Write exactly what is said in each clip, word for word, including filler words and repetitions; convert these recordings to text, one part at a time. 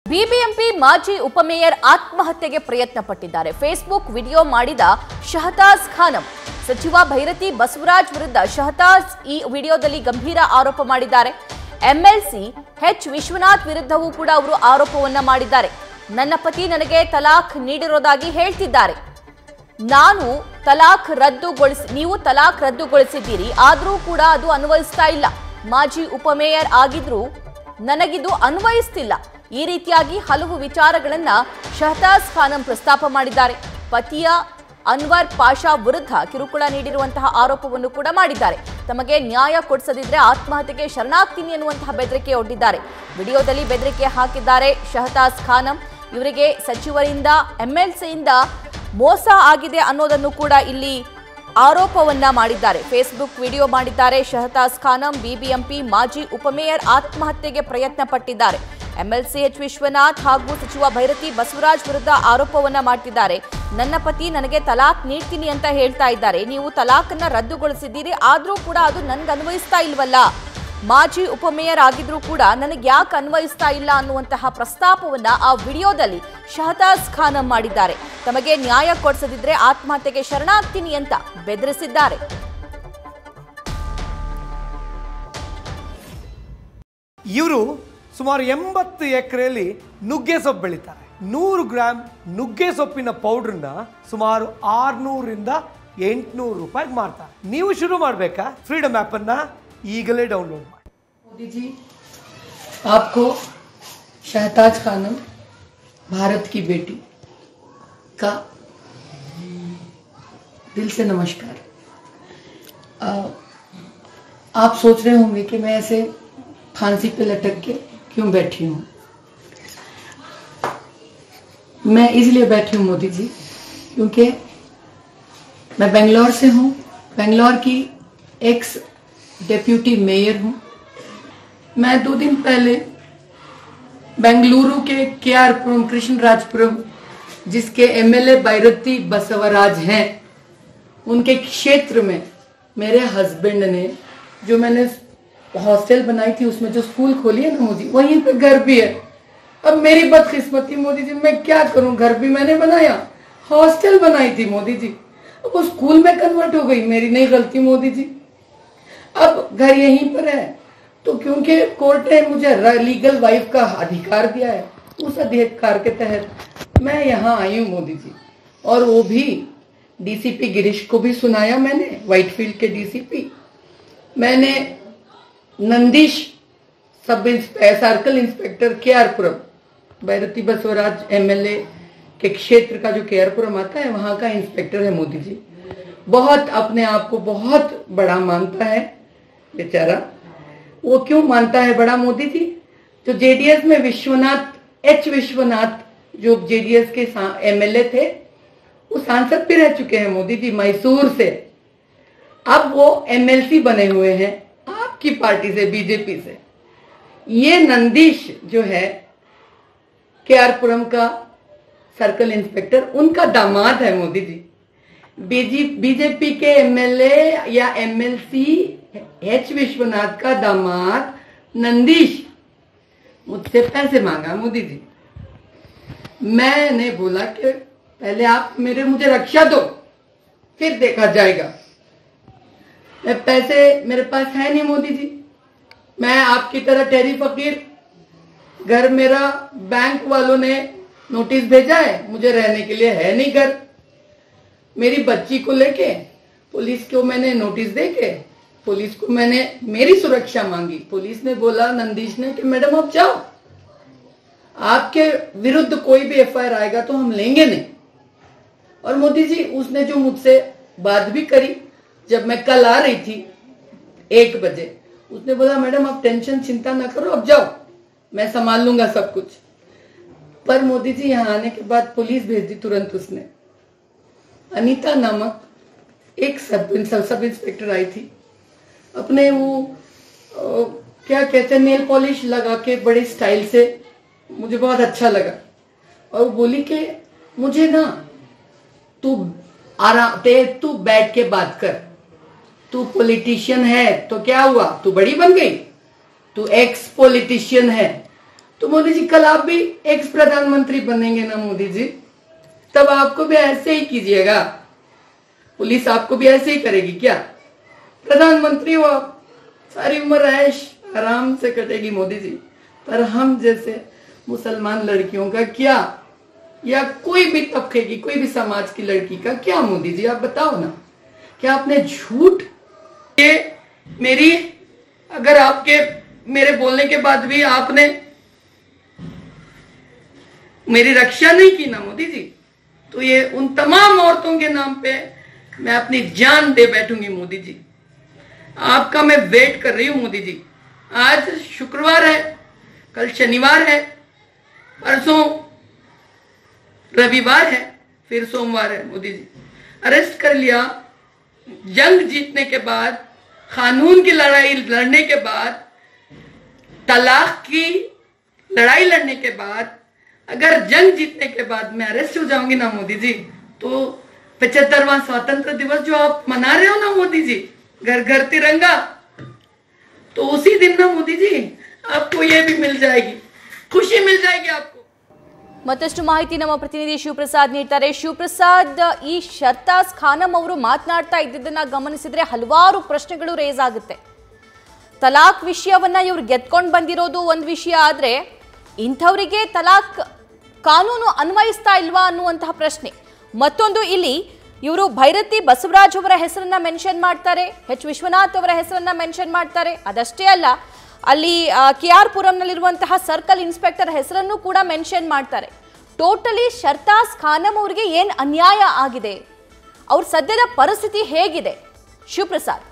BBMP ಮಾಜಿ ಉಪಮೇಯರ್ ಆತ್ಮಹತ್ಯೆಗೆ ಪ್ರಯತ್ನ ಪಟ್ಟಿದ್ದಾರೆ. ಫೇಸ್ಬುಕ್ ವಿಡಿಯೋ ಮಾಡಿದ ಶಹತಾಜ್ ಖಾನಂ ಸಚಿವ ಭೈರತಿ ಬಸವರಾಜ್ ವಿರುದ್ಧ ಶಹತಾಜ್ ಈ ವಿಡಿಯೋದಲ್ಲಿ ಗಂಭೀರ ಆರೋಪ ಮಾಡಿದ್ದಾರೆ. ಎಂಎಲ್ಸಿ ಎಚ್ ವಿಶ್ವನಾಥ್ ವಿರುದ್ಧವೂ ಕೂಡ ಅವರು ಆರೋಪವನ್ನ ಮಾಡಿದ್ದಾರೆ. ನನ್ನ ಪತಿ ನನಗೆ ತಲಾಖ್ ನೀಡಿರೋದಾಗಿ ಹೇಳ್ತಿದ್ದಾರೆ. ನಾನು ತಲಾಖ್ ರದ್ದುಗೊಳಿಸಿ ನೀವು ತಲಾಖ್ ರದ್ದುಗೊಳಿಸಿದ್ದೀರಿ, ಆದರೂ ಕೂಡ ಅದು ಅನ್ವಯಿಸ್ತಾ ಇಲ್ಲ. ಮಾಜಿ ಉಪಮೇಯರ್ ಆಗಿದ್ರೂ ನನಗಿದು ಅನ್ವಯಿಸ್ತಿಲ್ಲ. ಈ ರೀತಿಯಾಗಿ ಹಲವು ವಿಚಾರಗಳನ್ನ ಶಹತಾಜ್ ಖಾನಂ ಪ್ರಸ್ತಾಪ ಮಾಡಿದ್ದಾರೆ. ಪತಿಯ ಅನ್ವರ್ ಪಾಷಾ ವಿರುದ್ಧ ಕಿರುಕುಳ ನೀಡಿರುವಂತಹ ಆರೋಪವನ್ನು ಕೂಡ ಮಾಡಿದ್ದಾರೆ. ತಮಗೆ ನ್ಯಾಯ ಕೊಡಿಸದಿದ್ರೆ ಆತ್ಮಹತ್ಯೆಗೆ ಶರಣಾಗ್ತೀನಿ ಎನ್ನುವಂತಹ ಬೆದರಿಕೆ ಒಡ್ಡಿದ್ದಾರೆ. ವಿಡಿಯೋದಲ್ಲಿ ಬೆದರಿಕೆ ಹಾಕಿದ್ದಾರೆ ಶಹತಾಜ್ ಖಾನಂ. ಇವರಿಗೆ ಸಚಿವರಿಂದ ಎಂಎಲ್ಸಿಯಿಂದ ಮೋಸ ಆಗಿದೆ ಅನ್ನೋದನ್ನು ಕೂಡ ಇಲ್ಲಿ ಆರೋಪವನ್ನ ಮಾಡಿದ್ದಾರೆ. ಫೇಸ್ಬುಕ್ ವಿಡಿಯೋ ಮಾಡಿದ್ದಾರೆ ಶಹತಾಜ್ ಖಾನಂ. ಬಿಬಿಎಂಪಿ ಮಾಜಿ ಉಪಮೇಯರ್ ಆತ್ಮಹತ್ಯೆಗೆ ಪ್ರಯತ್ನ ಪಟ್ಟಿದ್ದಾರೆ. ಎಂಎಲ್ಸಿ ಎಚ್ ವಿಶ್ವನಾಥ್ ಹಾಗೂ ಸಚಿವ ಭೈರತಿ ಬಸವರಾಜ್ ವಿರುದ್ಧ ಆರೋಪವನ್ನ ಮಾಡ್ತಿದ್ದಾರೆ. ನನ್ನ ಪತಿ ನನಗೆ ತಲಾಖ್ ನೀಡ್ತೀನಿ ಅಂತ ಹೇಳ್ತಾ ಇದ್ದಾರೆ. ನೀವು ತಲಾಖನ್ನ ರದ್ದುಗೊಳಿಸಿದ್ದೀರಿ, ಆದ್ರೂ ಕೂಡ ಅದು ನನ್ಗೆ ಅನ್ವಯಿಸ್ತಾ ಇಲ್ವಲ್ಲ. ಮಾಜಿ ಉಪಮೇಯರ್ ಆಗಿದ್ರೂ ಕೂಡ ನನಗೆ ಯಾಕೆ ಅನ್ವಯಿಸ್ತಾ ಇಲ್ಲ ಅನ್ನುವಂತಹ ಪ್ರಸ್ತಾಪವನ್ನ ಆ ವಿಡಿಯೋದಲ್ಲಿ ಶಹತಾಜ್ ಖಾನಂ ಮಾಡಿದ್ದಾರೆ. ತಮಗೆ ನ್ಯಾಯ ಕೊಡಿಸದಿದ್ರೆ ಆತ್ಮಹತ್ಯೆಗೆ ಶರಣಾಗ್ತೀನಿ ಅಂತ ಬೆದರಿಸಿದ್ದಾರೆ. ಇವರು ಸುಮಾರು ಎಂಬತ್ತು ಎಕರೆಯಲ್ಲಿ ನುಗ್ಗೆ ಸೊಪ್ಪು ಬೆಳೀತಾರೆ. ನೂರು ಗ್ರಾಮ್ ನುಗ್ಗೆ ಸೊಪ್ಪಿನ ಪೌಡ್ರನ್ನ ಸುಮಾರು ಆರ್ನೂರಿಂದ ಎಂಟುನೂರು ರೂಪಾಯಿಗೆ ಮಾರ್ತಾರೆ. ನೀವು ಶುರು ಮಾಡಬೇಕಾ? ಫ್ರೀಡಮ್ ಆ್ಯಪ್ ಅನ್ನ ಈಗಲೇ ಡೌನ್ಲೋಡ್ ಮಾಡಿ. मोदी जी, आपको शहताज खानम भारत की बेटी का दिल से नमस्कार। आ, आप सोच रहे होंगे कि मैं ऐसे फांसी पे लटक के क्यों बैठी हूँ। मैं इसलिए बैठी हूँ मोदी जी, क्योंकि मैं बेंगलोर से हूँ, बेंगलोर की एक्स डेप्यूटी मेयर हूँ। मैं दो दिन पहले बेंगलुरु के के आर पुरम कृष्णराजपुरम, जिसके एमएलए भैरती बसवराज हैं, उनके क्षेत्र में मेरे हस्बैंड ने, जो मैंने हॉस्टल बनाई थी उसमें जो स्कूल खोली है ना मोदी, वहीं पे घर भी है। अब मेरी बदकिस्मती मोदी जी, मैं क्या करूं? घर भी मैंने बनाया, हॉस्टल बनाई थी मोदी जी, अब वो स्कूल में कन्वर्ट हो गई। मेरी नहीं गलती मोदी जी। अब घर यहीं पर है, तो क्योंकि कोर्ट ने मुझे लीगल वाइफ का अधिकार दिया है, उस अधिकार के तहत मैं यहाँ आई हूँ मोदी जी। और वो भी डीसीपी गिरीश को भी सुनाया मैंने, व्हाइटफील्ड के डीसीपी। मैंने नंदीश सब circle inspector K R Puram, Bhairathi Basavaraj MLA के क्षेत्र का जो के आर पुरम आता है, वहां का इंस्पेक्टर है मोदी जी। बहुत अपने आप को बहुत बड़ा मानता है बेचारा। वो क्यों मानता है बड़ा मोदी जी? जो जेडीएस में विश्वनाथ एच विश्वनाथ जो जेडीएस के एमएलए थे, वो सांसद भी रह चुके हैं मोदी जी मैसूर से। अब वो एमएलसी बने हुए हैं आपकी पार्टी से, बीजेपी से। ये नंदीश जो है के आर पुरम का सर्कल इंस्पेक्टर, उनका दामाद है मोदी जी। बीजेपी के एमएलए या एमएलसी एच विश्वनाथ का दामाद नंदीश मुझसे पैसे मांगा मोदी जी। मैंने बोला कि पहले आप मेरे मुझे रक्षा दो, फिर देखा जाएगा। मैं पैसे मेरे पास है नहीं मोदी जी। मैं आपकी तरह टेरी फकीर, घर मेरा बैंक वालों ने नोटिस भेजा है, मुझे रहने के लिए है नहीं घर। मेरी बच्ची को लेके पुलिस को मैंने नोटिस दे के पुलिस को मैंने मेरी सुरक्षा मांगी। पुलिस ने बोला, नंदीश ने, कि मैडम आप जाओ, आपके विरुद्ध कोई भी एफआईआर आएगा तो हम लेंगे नहीं। और मोदी जी, उसने जो मुझसे बात भी करी, जब मैं कल आ रही थी एक बजे, उसने बोला मैडम आप टेंशन चिंता ना करो, अब जाओ, मैं संभाल लूंगा सब कुछ। पर मोदी जी, यहाँ आने के बाद पुलिस भेज दी तुरंत उसने। अनीता नामक एक सब सब इंस्पेक्टर आई थी, अपने वो आ, क्या कहते हैं नेल पॉलिश लगा के बड़े स्टाइल से, मुझे बहुत अच्छा लगा। और वो बोली कि मुझे ना तू आराम ते तू बैठ के बात कर, तू पॉलिटिशियन है तो क्या हुआ, तू बड़ी बन गई, तू एक्स पॉलिटिशियन है, तो मोदी जी कल आप भी एक्स प्रधानमंत्री बनेंगे ना मोदी जी, तब आपको भी ऐसे ही कीजिएगा? पुलिस आपको भी ऐसे ही करेगी क्या? प्रधानमंत्री हो आप, सारी उम्र ऐश आराम से कटेगी मोदी जी, पर हम जैसे मुसलमान लड़कियों का क्या, या कोई भी तबके की कोई भी समाज की लड़की का क्या मोदी जी, आप बताओ ना। क्या आपने झूठ के मेरी, अगर आपके मेरे बोलने के बाद भी आपने मेरी रक्षा नहीं की ना मोदी जी, तो ये उन तमाम औरतों के नाम पे मैं अपनी जान दे बैठूंगी मोदी जी। आपका मैं वेट कर रही हूं मोदी जी। आज शुक्रवार है, कल शनिवार है, परसों रविवार है, फिर सोमवार है मोदी जी। अरेस्ट कर लिया, जंग जीतने के बाद, कानून की लड़ाई लड़ने के बाद, तलाक की लड़ाई लड़ने के बाद, अगर जंग जीतने के बाद मैं अरेस्ट हो जाऊंगी ना मोदी जी, तो पचहत्तरवां स्वतंत्र दिवस जो आप मना रहे हो ना मोदी जी, घर घर तिरंगा, तो उसी दिन ना मोदी जी आपको ये भी मिल जाएगी, खुशी मिल जाएगी आपको। ಮತ್ತಷ್ಟು ಮಾಹಿತಿ ನಮ್ಮ ಪ್ರತಿನಿಧಿ ಶಿವಪ್ರಸಾದ್ ನೀಡ್ತಾರೆ. ಶಿವಪ್ರಸಾದ್, ಈ ಶರ್ತಾಜ್ ಖಾನಂ ಅವರು ಮಾತನಾಡ್ತಾ ಇದ್ದಿದ್ದನ್ನ ಗಮನಿಸಿದ್ರೆ ಹಲವಾರು ಪ್ರಶ್ನೆಗಳು ರೇಸ್ ಆಗುತ್ತೆ. ತಲಾಕ್ ವಿಷಯವನ್ನ ಇವ್ರು ಗೆದ್ಕೊಂಡು ಬಂದಿರೋದು ಒಂದು ವಿಷಯ ಆದ್ರೆ, ಇಂಥವರಿಗೆ ತಲಾಕ್ ಕಾನೂನು ಅನ್ವಯಿಸ್ತಾ ಇಲ್ವಾ ಅನ್ನುವಂತಹ ಪ್ರಶ್ನೆ ಮತ್ತೊಂದು. ಇಲ್ಲಿ ಇವರು ಭೈರತಿ ಬಸವರಾಜ್ ಅವರ ಹೆಸರನ್ನ ಮೆನ್ಷನ್ ಮಾಡ್ತಾರೆ, ಎಚ್ ವಿಶ್ವನಾಥ್ ಅವರ ಹೆಸರನ್ನ ಮೆನ್ಷನ್ ಮಾಡ್ತಾರೆ. ಅದಷ್ಟೇ ಅಲ್ಲ, ಅಲ್ಲಿ ಕೆ ಆರ್ ಪುರಂನಲ್ಲಿರುವಂತಹ ಸರ್ಕಲ್ ಇನ್ಸ್ಪೆಕ್ಟರ್ ಹೆಸರನ್ನು ಕೂಡ ಮೆನ್ಷನ್ ಮಾಡ್ತಾರೆ. ಟೋಟಲಿ ಶರ್ತಾಜ್ ಖಾನಂ ಅವರಿಗೆ ಏನು ಅನ್ಯಾಯ ಆಗಿದೆ, ಅವ್ರ ಸದ್ಯದ ಪರಿಸ್ಥಿತಿ ಹೇಗಿದೆ ಶಿವಪ್ರಸಾದ್?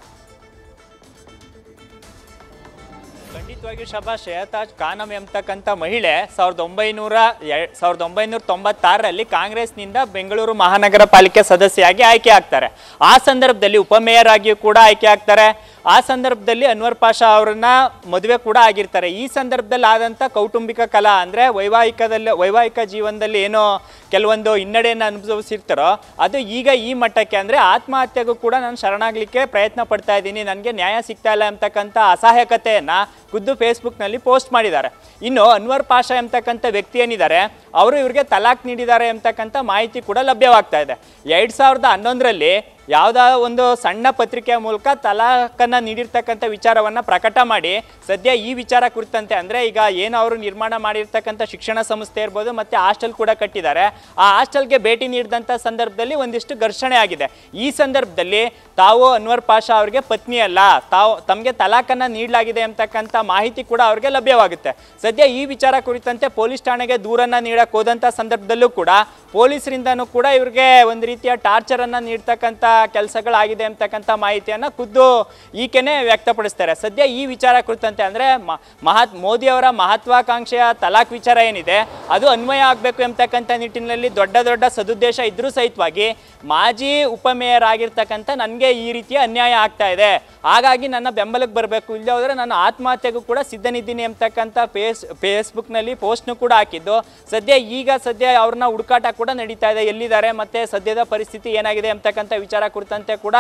ಖಂಡಿತವಾಗಿ ಶಬಾ, ಶರ್ತಾಜ್ ಖಾನಂ ಎಂಬತಕ್ಕಂಥ ಮಹಿಳೆ ಸಾವಿರದ ಒಂಬೈನೂರ ಸಾವಿರದ ಒಂಬೈನೂರ ತೊಂಬತ್ತಾರರಲ್ಲಿ ಕಾಂಗ್ರೆಸ್ನಿಂದ ಬೆಂಗಳೂರು ಮಹಾನಗರ ಪಾಲಿಕೆ ಸದಸ್ಯೆಯಾಗಿ ಆಯ್ಕೆ ಆಗ್ತಾರೆ. ಆ ಸಂದರ್ಭದಲ್ಲಿ ಉಪಮೇಯರ್ ಆಗಿಯೂ ಕೂಡ ಆಯ್ಕೆ ಆಗ್ತಾರೆ. ಆ ಸಂದರ್ಭದಲ್ಲಿ ಅನ್ವರ್ ಪಾಷಾ ಅವರನ್ನ ಮದುವೆ ಕೂಡ ಆಗಿರ್ತಾರೆ. ಈ ಸಂದರ್ಭದಲ್ಲಿ ಆದಂಥ ಕೌಟುಂಬಿಕ ಕಲಹ ಅಂದರೆ ವೈವಾಹಿಕದಲ್ಲಿ ವೈವಾಹಿಕ ಜೀವನದಲ್ಲಿ ಏನೋ ಕೆಲವೊಂದು ಹಿನ್ನಡೆಯನ್ನು ಅನುಭವಿಸಿರ್ತಾರೋ ಅದು ಈಗ ಈ ಮಟ್ಟಕ್ಕೆ, ಅಂದರೆ ಆತ್ಮಹತ್ಯೆಗೂ ಕೂಡ ನಾನು ಶರಣಾಗಲಿಕ್ಕೆ ಪ್ರಯತ್ನ ಪಡ್ತಾ ಇದ್ದೀನಿ, ನನಗೆ ನ್ಯಾಯ ಸಿಗ್ತಾ ಇಲ್ಲ ಎಂಬತಕ್ಕಂಥ ಅಸಹಾಯಕತೆಯನ್ನು ಖುದ್ದು ಫೇಸ್ಬುಕ್ನಲ್ಲಿ ಪೋಸ್ಟ್ ಮಾಡಿದ್ದಾರೆ. ಇನ್ನು ಅನ್ವರ್ ಪಾಷಾ ಎಂಬತಕ್ಕಂಥ ವ್ಯಕ್ತಿ ಏನಿದ್ದಾರೆ ಅವರು ಇವರಿಗೆ ತಲಾಕ್ ನೀಡಿದ್ದಾರೆ ಎಂಬತಕ್ಕಂಥ ಮಾಹಿತಿ ಕೂಡ ಲಭ್ಯವಾಗ್ತಾ ಇದೆ. ಎರಡು ಸಾವಿರದ ಹನ್ನೊಂದರಲ್ಲಿ ಯಾವುದೋ ಒಂದು ಸಣ್ಣ ಪತ್ರಿಕೆಯ ಮೂಲಕ ತಲಾಖನ್ನು ನೀಡಿರ್ತಕ್ಕಂಥ ವಿಚಾರವನ್ನು ಪ್ರಕಟ ಮಾಡಿ ಸದ್ಯ ಈ ವಿಚಾರ ಕುರಿತಂತೆ, ಅಂದರೆ ಈಗ ಏನು ಅವರು ನಿರ್ಮಾಣ ಮಾಡಿರ್ತಕ್ಕಂಥ ಶಿಕ್ಷಣ ಸಂಸ್ಥೆ ಇರ್ಬೋದು ಮತ್ತು ಹಾಸ್ಟೆಲ್ ಕೂಡ ಕಟ್ಟಿದ್ದಾರೆ, ಆ ಹಾಸ್ಟೆಲ್ಗೆ ಭೇಟಿ ನೀಡಿದಂಥ ಸಂದರ್ಭದಲ್ಲಿ ಒಂದಿಷ್ಟು ಘರ್ಷಣೆ ಆಗಿದೆ. ಈ ಸಂದರ್ಭದಲ್ಲಿ ತಾವು ಅನ್ವರ್ ಪಾಷಾ ಅವರಿಗೆ ಪತ್ನಿ ಅಲ್ಲ, ತಾವು ತಮಗೆ ತಲಾಖನ್ನು ನೀಡಲಾಗಿದೆ ಎಂಬತಕ್ಕಂಥ ಮಾಹಿತಿ ಕೂಡ ಅವರಿಗೆ ಲಭ್ಯವಾಗುತ್ತೆ. ಸದ್ಯ ಈ ವಿಚಾರ ಕುರಿತಂತೆ ಪೊಲೀಸ್ ಠಾಣೆಗೆ ದೂರನ್ನು ನೀಡಕ್ಕೆ ಹೋದಂಥ ಸಂದರ್ಭದಲ್ಲೂ ಕೂಡ ಪೊಲೀಸರಿಂದನೂ ಕೂಡ ಇವ್ರಿಗೆ ಒಂದು ರೀತಿಯ ಟಾರ್ಚರನ್ನು ನೀಡ್ತಕ್ಕಂಥ ಕೆಲಸಗಳಾಗಿದೆ ಅಂತಕ್ಕಂಥ ಮಾಹಿತಿಯನ್ನು ಖುದ್ದು ಈಕೆನೇ ವ್ಯಕ್ತಪಡಿಸ್ತಾರೆ. ಸದ್ಯ ಈ ವಿಚಾರ ಕುರಿತಂತೆ ಅಂದರೆ ಮಹಾತ್ ಮೋದಿ ಅವರ ಮಹತ್ವಾಕಾಂಕ್ಷೆಯ ತಲಾಕ್ ವಿಚಾರ ಏನಿದೆ ಅದು ಅನ್ವಯ ಆಗಬೇಕು ಎಂಬತಕ್ಕಂಥ ನಿಟ್ಟಿನಲ್ಲಿ ದೊಡ್ಡ ದೊಡ್ಡ ಸದುದ್ದೇಶ ಇದ್ರೂ ಸಹಿತವಾಗಿ ಮಾಜಿ ಉಪಮೇಯರ್ ಆಗಿರ್ತಕ್ಕಂಥ ನನಗೆ ಈ ರೀತಿಯ ಅನ್ಯಾಯ ಆಗ್ತಾ ಇದೆ, ಹಾಗಾಗಿ ನನ್ನ ಬೆಂಬಲಕ್ಕೆ ಬರಬೇಕು, ಇಲ್ಲದೆ ಹೋದರೆ ನಾನು ಆತ್ಮಹತ್ಯೆಗೂ ಕೂಡ ಸಿದ್ಧನಿದ್ದೀನಿ ಎಂಬತಕ್ಕಂಥ ಫೇಸ್ ಫೇಸ್ಬುಕ್ನಲ್ಲಿ ಪೋಸ್ಟ್ನು ಕೂಡ ಹಾಕಿದ್ದು. ಸದ್ಯ ಈಗ ಸದ್ಯ ಅವ್ರನ್ನ ಹುಡುಕಾಟ ಕೂಡ ನಡೀತಾ ಇದೆ, ಎಲ್ಲಿದ್ದಾರೆ ಮತ್ತು ಸದ್ಯದ ಪರಿಸ್ಥಿತಿ ಏನಾಗಿದೆ ಎಂಬತಕ್ಕಂಥ ವಿಚಾರ ಕುರಿತಂತೆ ಕೂಡ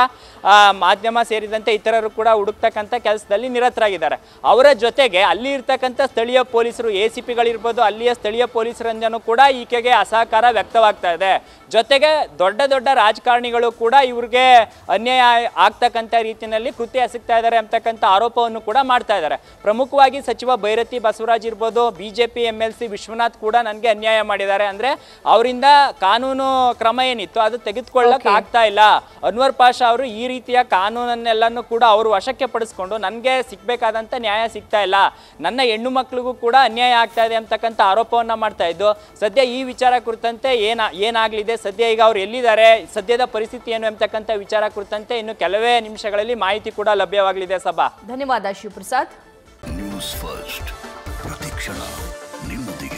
ಮಾಧ್ಯಮ ಸೇರಿದಂತೆ ಇತರರು ಕೂಡ ಹುಡುಕ್ತಕ್ಕಂಥ ಕೆಲಸದಲ್ಲಿ ನಿರತರಾಗಿದ್ದಾರೆ. ಅವರ ಜೊತೆಗೆ ಅಲ್ಲಿ ಇರ್ತಕ್ಕಂಥ ಸ್ಥಳೀಯ ಪೊಲೀಸರು, ಎ ಸಿ ಪಿಗಳಿರ್ಬೋದು, ಅಲ್ಲಿಯ ಸ್ಥಳೀಯ ಪೊಲೀಸರಿಂದನೂ ಕೂಡ ಈಕೆಗೆ ಅಸಹಕಾರ ವ್ಯಕ್ತವಾಗ್ತಾ ಇದೆ. ಜೊತೆಗೆ ದೊಡ್ಡ ದೊಡ್ಡ ರಾಜಕಾರಣಿಗಳು ಕೂಡ ಇವ್ರಿಗೆ ಅನ್ಯಾಯ ಆಗ್ತಕ್ಕಂಥ ರೀತಿಯಲ್ಲಿ ಕೃತ್ಯ ಎಸಗ್ತಾ ಇದ್ದಾರೆ ಅಂತಕ್ಕಂಥ ಆರೋಪವನ್ನು ಕೂಡ ಮಾಡ್ತಾ ಇದ್ದಾರೆ. ಪ್ರಮುಖವಾಗಿ ಸಚಿವ ಭೈರತಿ ಬಸವರಾಜ್ ಇರ್ಬೋದು, BJP M L C Vishwanath ಕೂಡ ನನಗೆ ಅನ್ಯಾಯ ಮಾಡಿದ್ದಾರೆ, ಅಂದರೆ ಅವರಿಂದ ಕಾನೂನು ಕ್ರಮ ಏನಿತ್ತು ಅದು ತೆಗೆದುಕೊಳ್ಳಕ್ಕೆ ಆಗ್ತಾ ಇಲ್ಲ. ಅನ್ವರ್ ಪಾಷಾ ಅವರು ಈ ರೀತಿಯ ಕಾನೂನನ್ನೆಲ್ಲನೂ ಕೂಡ ಅವರು ವಶಕ್ಕೆ ಪಡಿಸ್ಕೊಂಡು ನನಗೆ ಸಿಗ್ಬೇಕಾದಂಥ ನ್ಯಾಯ ಸಿಗ್ತಾ ಇಲ್ಲ, ನನ್ನ ಹೆಣ್ಣು ಮಕ್ಕಳಿಗೂ ಕೂಡ ಅನ್ಯಾಯ ಆಗ್ತಾ ಇದೆ ಅಂತಕ್ಕಂಥ ಆರೋಪವನ್ನು ಮಾಡ್ತಾ ಇದ್ದು. ಸದ್ಯ ಈ ವಿಚಾರ ಕುರಿತಂತೆ ಏನ ಏನಾಗಲಿದೆ, ಸದ್ಯ ಈಗ ಅವ್ರು ಎಲ್ಲಿದ್ದಾರೆ, ಸದ್ಯದ ಪರಿಸ್ಥಿತಿ ಏನು ಎಂಬತಕ್ಕಂಥ ವಿಚಾರ ಕುರಿತಂತೆ ಇನ್ನು ಕೆಲವೇ ನಿಮಿಷಗಳಲ್ಲಿ ಮಾಹಿತಿ ಕೂಡ ಲಭ್ಯವಾಗಲಿದೆ. ಸಭಾ, ಧನ್ಯವಾದ ಶಿವಪ್ರಸಾದ್. ನ್ಯೂಸ್ ಫಸ್ಟ್ ಪ್ರತಿಕ್ಷಣ ನಿಮ್ಮೊಂದಿಗೆ.